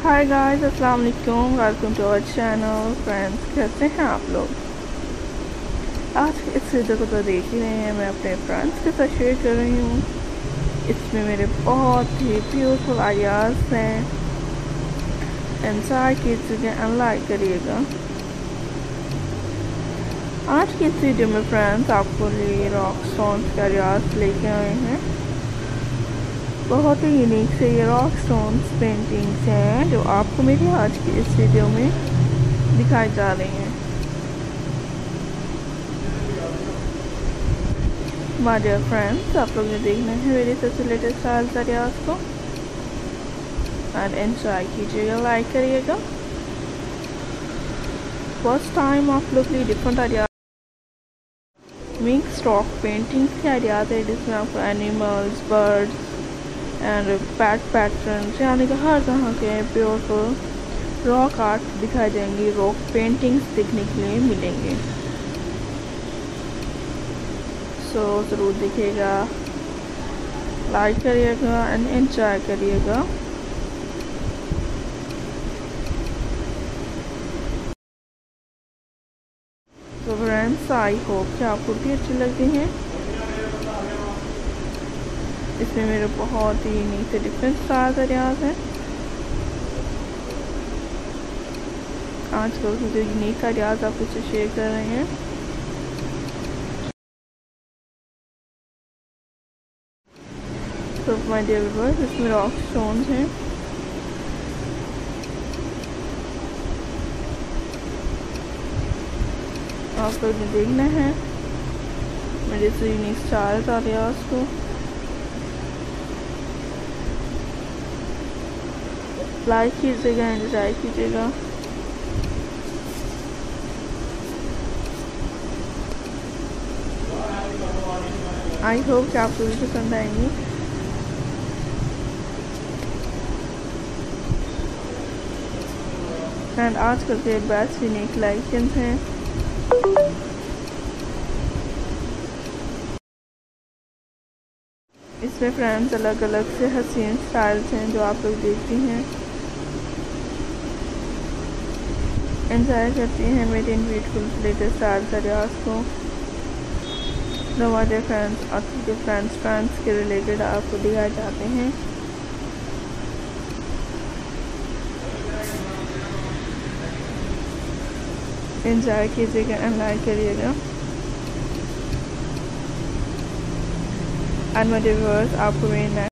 हाय guys, अस्सलाम वालेकुम, welcome to our channel. Friends, कैसे हैं आप लोग? आज के इस वीडियो को तो देख ही रहे हैं, मैं अपने फ्रेंड्स के साथ शेयर कर रही हूँ। इसमें मेरे बहुत ही ब्यूटीफुल आइडियाज़ हैं। एंजॉय कीजिएगा एंड लाइक करिएगा। आज की इस वीडियो में फ्रेंड्स आपको लिए रॉक स्टोन्स के आइडियाज़ लेके आए हैं। बहुत ही यूनिक से ये रॉक स्टोन्स पेंटिंग्स हैं जो आपको मेरी आज की इस वीडियो में दिखाई जा रही हैं। माय डियर फ्रेंड्स, आप लोग ने देखना है मेरे सबसे लेटेस्ट स्टाइल्स आइडियाज़ को एंड एंजॉय कीजिएगा, लाइक करिएगा। फर्स्ट टाइम आप लोग लिए different ideas mix rock paintings के आइडियाज़ है, जिसमें आपको animals, birds and pat patterns यानी कि हर तरह के ब्यूटीफुल रॉक आर्ट दिखाई देंगी, रॉक पेंटिंग्स देखने के लिए मिलेंगे। सो ज़रूर देखिएगा, लाइक करिएगा एंड एंजॉय करिएगा। तो फ्रेंड्स, आई होप कि आपको भी अच्छी लगती हैं। इसमें मेरे बहुत ही यूनिक से डिफरेंट स्टाइल्स आइडियाज़ हैं। आजकल के जो यूनिक आइडियाज़ आप उससे शेयर कर रहे हैं। तो माय डियर व्यूअर्स, इसमें रॉक स्टोन्स हैं। आप लोग ने देखना है मेरे से यूनिक स्टाइल्स आइडियाज़ को। लाइक कीजिएगा, एंजॉय कीजिएगा। आई होप कि आपको भी पसंद आएंगी। एंड आजकल के बेस्ट यूनिक कलेक्शंस हैं। इसमें फ्रेंड्स अलग अलग से हसीन स्टाइल्स हैं जो आप लोग देखती हैं, एंजॉय करती हैं मेरे इन ब्यूटीफुल लेटेस्ट स्टाइल्स आइडियाज़ को। हमारे फ्रेंड्स आपके फ्रेंड्स के रिलेटेड आपको दिखाए जाते हैं। एंजॉय कीजिएगा एंड लाइक करिएगा। एंड माय डियर व्यूअर्स, आपको मेरी